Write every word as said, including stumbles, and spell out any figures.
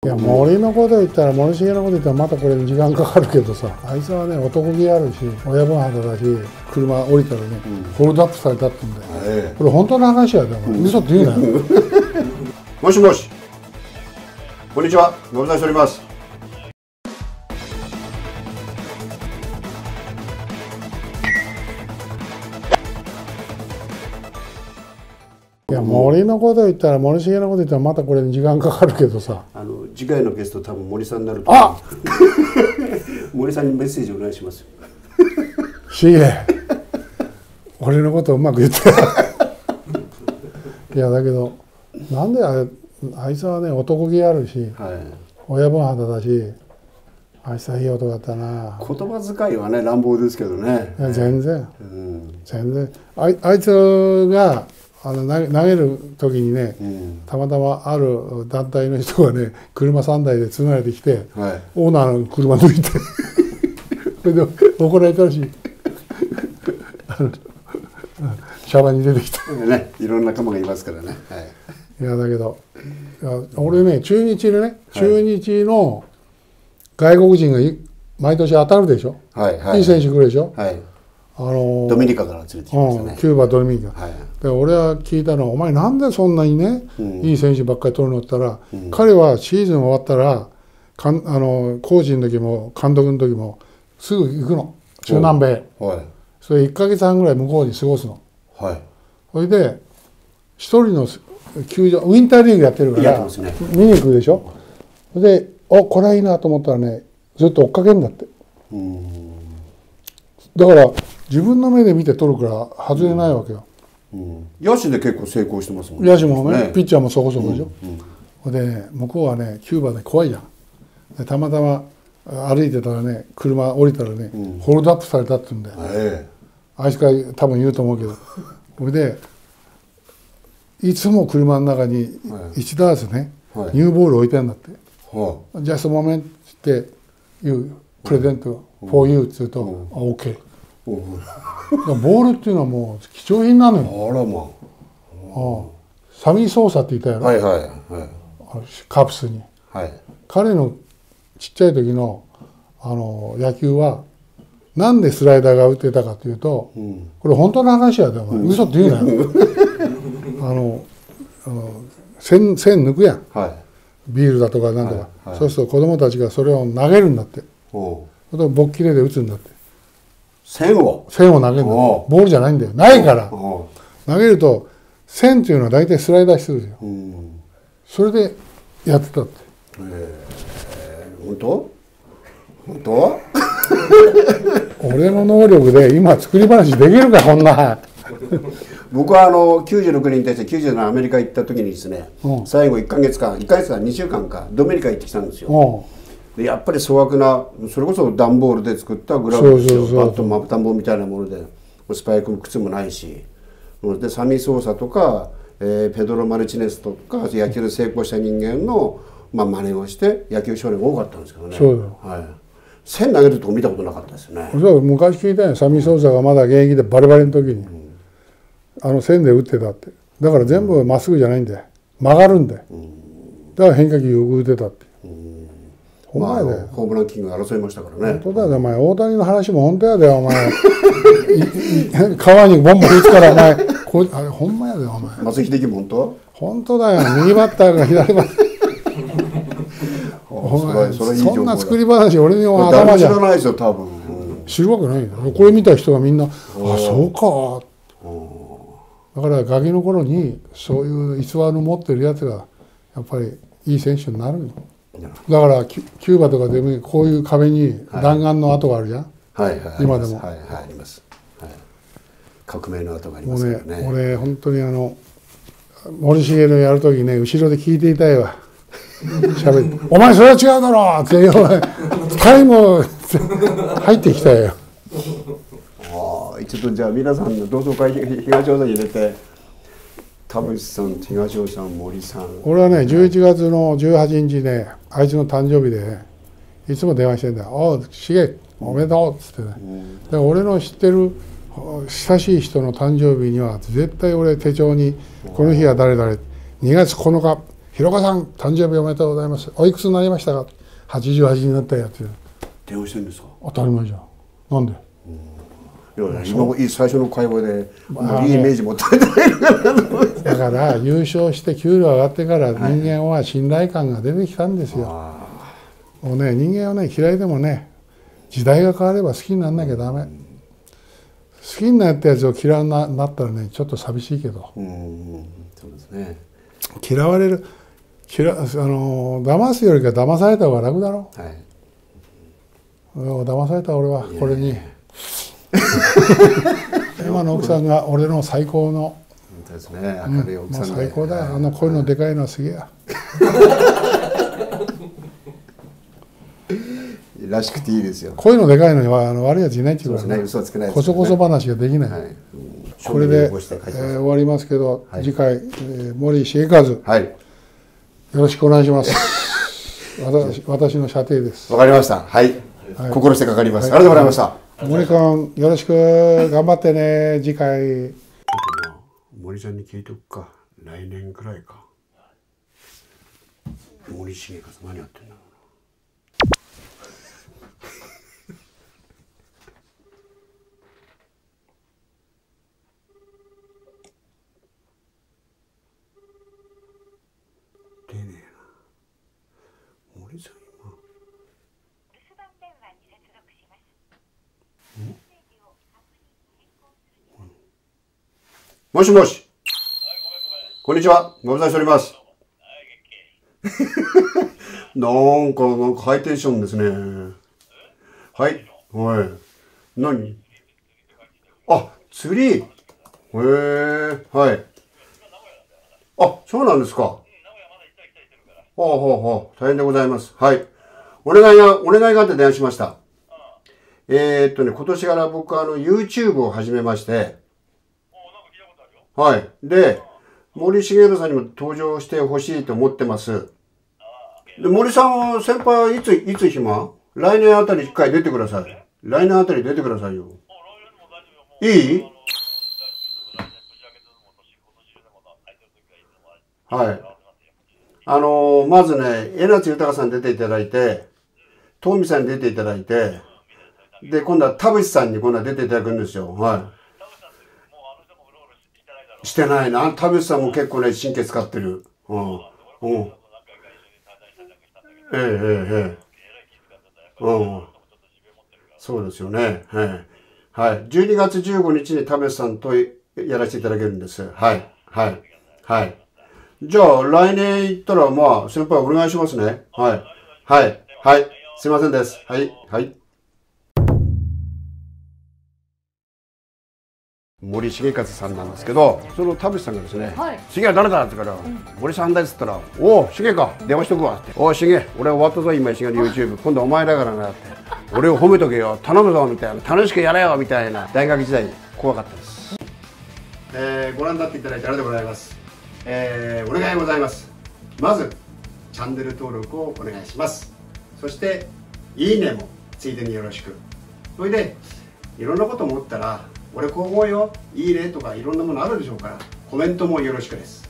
いや森のこと言ったら森重のこと言ったらまたこれ時間かかるけどさ、あいつはね男気あるし親分肌だし、車降りたらね、うん、ホールドアップされたって言うんだよ、えー、これ本当の話やで、うん、嘘って言うなよもしもし、こんにちは、ご無沙汰しております。 いや森のこと言ったら森重のこと言ったらまたこれ時間かかるけどさ、 あの次回のゲスト多分森さんになると思う。あ森さんにメッセージお願いしますよ。 重俺のことうまく言っていやだけどなんで あ, あいつはね男気あるし、はい、親分肌だし、あいつはいい男だったな。 言葉遣いはね乱暴ですけどね。 いや全然、うん、全然 あ, あいつがあの投げ、投げる時にね、うん、たまたまある団体の人がね車さんだいでつなげてきて、はい、オーナーの車抜いてそれで怒られたらしいシャバに出てきたね、いろんな仲間がいますからね、はい、 いやだけどいや俺ね中日でね中日の外国人が毎年当たるでしょ、はいはい、いい選手来るでしょ、はい、あのドミニカから連れてきましたね、 うん、キューバドミニカ、はい、で俺は聞いたのはお前なんでそんなにね、うん、いい選手ばっかり取るのって言ったら、うん、彼はシーズン終わったらかんあのコーチの時も監督の時もすぐ行くの中南米、はい、それいっかげつはんぐらい向こうに過ごすの、はい、それで一人の球場ウィンターリーグやってるから、ね、見に行くでしょ。でおこれはいいなと思ったらねずっと追っかけるんだって。うん、だから自分の目で見て取るから外れないわけよ、 うんうん、野手で結構成功してますもんね。野手もね、ピッチャーもそこそこでしょ、うんうん、でね向こうはねキューバで怖いじゃん。でたまたま歩いてたらね車降りたらね、うん、ホールドアップされたって言うんだよ、えー、あいつから多分言うと思うけどそれでいつも車の中にいちダースね、はい、ニューボール置いてあるんだって、はい、ジャストモメントっていうプレゼント、うん、フォーユーって言うと、うん、あ OK、うん、ボールっていうのはもう貴重品なのよ。あらまあ、ああサミー・ソーサって言ったよね、はいはいはい、カプスに、はい、彼のちっちゃい時のあの野球はなんでスライダーが打てたかというと、うん、これ本当の話やで、お前、うん、嘘って言うなよあのあの線線抜くやん、はい、ビールだとかなんとか、はいはい、そうすると子供たちがそれを投げるんだって、それとボッキレで打つんだって。 線を線を投げるんだ。ボールじゃないんだよ、ないから投げると線っていうのは大体スライダーしてるんですよ、うん、それでやってたって。 えー、本当本当俺の能力で今作り話できるかこんな僕はあのきゅうじゅうろくねんに対してきゅうじゅうななアメリカ行った時にですね、うん、最後いっかげつかんいっかげつかにしゅうかんかドミニカ行ってきたんですよ、うん、でやっぱり粗悪なそれこそ段ボールで作ったグラブですよ。バットも段ボールみたいなものでスパイクも靴もないしでサミー・ソーサとか、えー、ペドロ・マルチネスとか野球で成功した人間の、まあ、真似をして野球少年が多かったんですけどね。そうよ、はい、線投げるとこ見たことなかったですね。 そう昔聞いたよ、サミー・ソーサがまだ現役でバリバリの時に、うん、あの線で打ってたって。だから全部まっすぐじゃないんだよ、曲がるんだよ、うん、だから変化球よく打てたって。うん、 ほんまやで、まあ、ホームランキング争いましたからね。 本当だよお前、大谷の話も本当やでお前川にボンボン打つからお前こあれほんまやでお前。 松井秀喜も本当本当だよ、右バッターが左バッターお前 そ, れそ, れそんな作り話俺の頭じゃ知らないですよ多分、うん、 知るわけないよ。これ見た人がみんなあそうか。だからガキの頃にそういう逸話の持ってるやつがやっぱりいい選手になるよ。だからキューバとかでもこういう壁に弾丸の跡があるじゃん、はいはいはい、今でも、はいはい、あります、 はい、革命の跡がありますからね。 もうね俺本当にあの森重のやる時ね後ろで聞いていたいわしゃべって「お前それは違うだろ!」って言うタイム入ってきたよ。 ああちょっとじゃあ皆さんの同窓会東尾さんに入れて田淵さん東尾さん森さん。 俺はねじゅういちがつのじゅうはちにちねあいつの誕生日でねいつも電話してんだよ「おう重おめでとう」っつってね、うん、で俺の知ってる親しい人の誕生日には絶対俺手帳に「この日は誰々にがつここのかひろかさん誕生日おめでとうございます。おいくつになりましたか。はちじゅうはちになったやつ。 電話してるんですか。 当たり前じゃん。なんで。 いや今最初の会話で、まあ、いいイメージ持たれてないのかなと思って。 だから優勝して給料上がってから人間は信頼感が出てきたんですよ。はい、もうね人間はね嫌いでもね時代が変われば好きにならなきゃダメ。好きになったやつを嫌いになったらねちょっと寂しいけど。うんそうですね。嫌われる嫌あの騙すよりか騙された方が楽だろ。はい。騙された俺はこれに。今の奥さんが俺の最高の。本当ですね。明るい奥さんで、うん、最高だよ。あの声のでかいのはすげえや。 らしくていいですよ。 声のでかいのにはあの悪いやついないっていうからね。嘘つけないですね。 こそこそ話ができない。はい、これで、えー、終わりますけど、はい、次回、えー、森重和、はい、よろしくお願いします。私, 私の舎弟です。 わかりました。はい。はい、心してかかります。はい、ありがとうございました。 森君よろしく頑張ってね。次回。 森さんに聞いとくか。来年くらいか。森重和何やってんだろうな。丁寧な。森さん今。もしもし。こんにちは。ご無沙汰しております。なんか、なんかハイテンションですね。はい。はい。何？あ、釣り。へえ、はい。あ、そうなんですか。ほうほうほう。大変でございます。はい。お願いが、お願いがあって電話しました。えー、っとね、今年から僕あの YouTube を始めまして、はい。で、森重和さんにも登場してほしいと思ってます。で、森さんは先輩はいつ、いつ暇？来年あたり一回出てください。来年あたり出てくださいよ。いい？はい。あのー、まずね、江夏豊さん出ていただいて、東美さんに出ていただいて、で、今度は田淵さんに今度は出ていただくんですよ。はい。してないな。田淵さんも結構ね、神経使ってる。うん。うん。ええ、ええ、ええ。うん。そうですよね。はい。はい。じゅうにがつじゅうごにちに田淵さんとやらせていただけるんです。はい。はい。はい。じゃあ、来年行ったら、まあ、先輩お願いしますね。はい。はい。はい。すいませんです。はい。はい。森重和さんなんですけど、その田淵さんがですね、はい、次は誰だって言ったから、うん、森さんだっつったら、おお、重か、電話しとくわって、おお、重、俺終わったぞ、今、重の YouTube、今度お前だからなって、俺を褒めとけよ、頼むぞみたいな、楽しくやれよみたいな、大学時代、怖かったです。えー、ご覧になっていただいてありがとうございます。えー、お願いございます。まず、チャンネル登録をお願いします。そして、いいねもついでによろしく。それで、いろんなこと思ったら、俺こう思うよ、いいねとかいろんなものあるでしょうから、コメントもよろしくです。